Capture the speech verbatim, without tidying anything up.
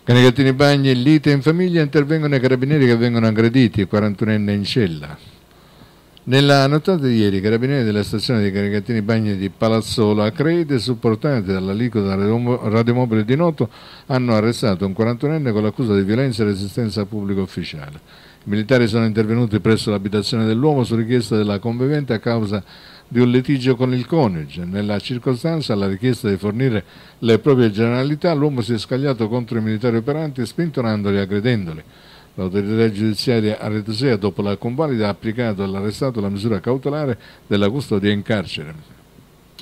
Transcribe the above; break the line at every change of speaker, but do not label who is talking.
Canegattini Bagni, lite in famiglia, intervengono i carabinieri che vengono aggrediti, quarantunenne in cella. Nella nottata di ieri i carabinieri della stazione di Canegattini Bagni di Palazzolo Acreide, supportati dall'aliquota radiomobile di Noto, hanno arrestato un quarantunenne con l'accusa di violenza e resistenza a pubblico ufficiale. I militari sono intervenuti presso l'abitazione dell'uomo su richiesta della convivente a causa di un litigio con il coniuge. Nella circostanza, alla richiesta di fornire le proprie generalità, l'uomo si è scagliato contro i militari operanti, spintonandoli e aggredendoli. L'autorità giudiziaria a Retosea, dopo la convalida, ha applicato all'arrestato la misura cautelare della custodia in carcere.